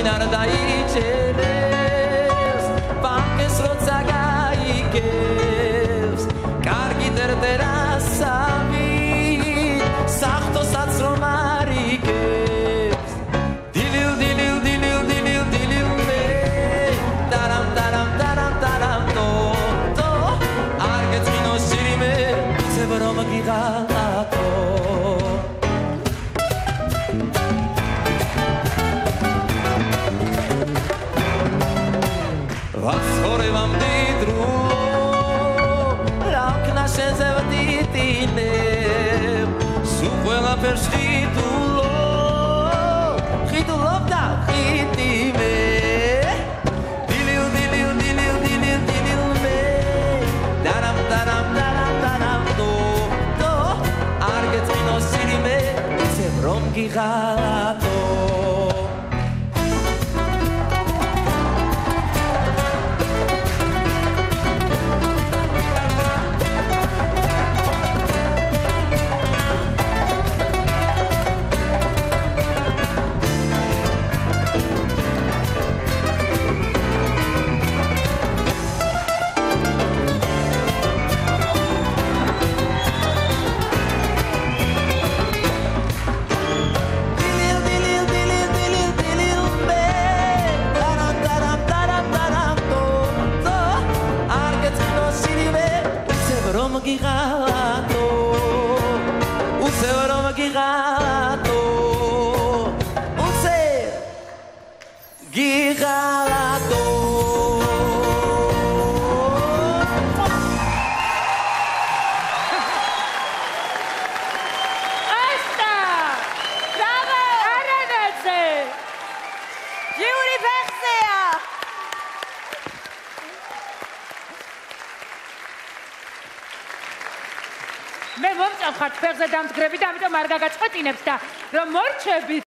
არ დაიჭერეს ბანკეს როცა გაიგებს კარგი ტერტერასავი საფრთხოსაც რომ არ იგებს დილილ დილილ დილილ დილილ დილილ მე დარამ დარამ დარამ დარამ დო დო არ გეწმინო სირიმე ცებ რომ გიღალატო ვაცხოვრებამ დიდრულო რაკნა შენზე ვდიტინებ სულ ყველაფერს ხიდულობ და ხიდიმე დილილ დილილ დილილ დილილ დილილ მე დარამ დარამ დარამ დარამ დო დო არ გეწმინო სირიმე ისევ რომ გიღალატო girato use rom girato use girato asta bravo aranadze Yuri Versia მე მომწონხარ ფეხზე დამდგრები და ამიტომ არ გაგაწყვეტინებს და რომ მორჩები